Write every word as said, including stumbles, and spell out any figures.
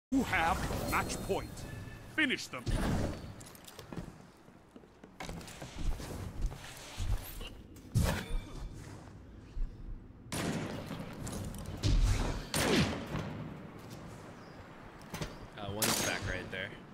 You have match point. Finish them. Uh, one's back right there.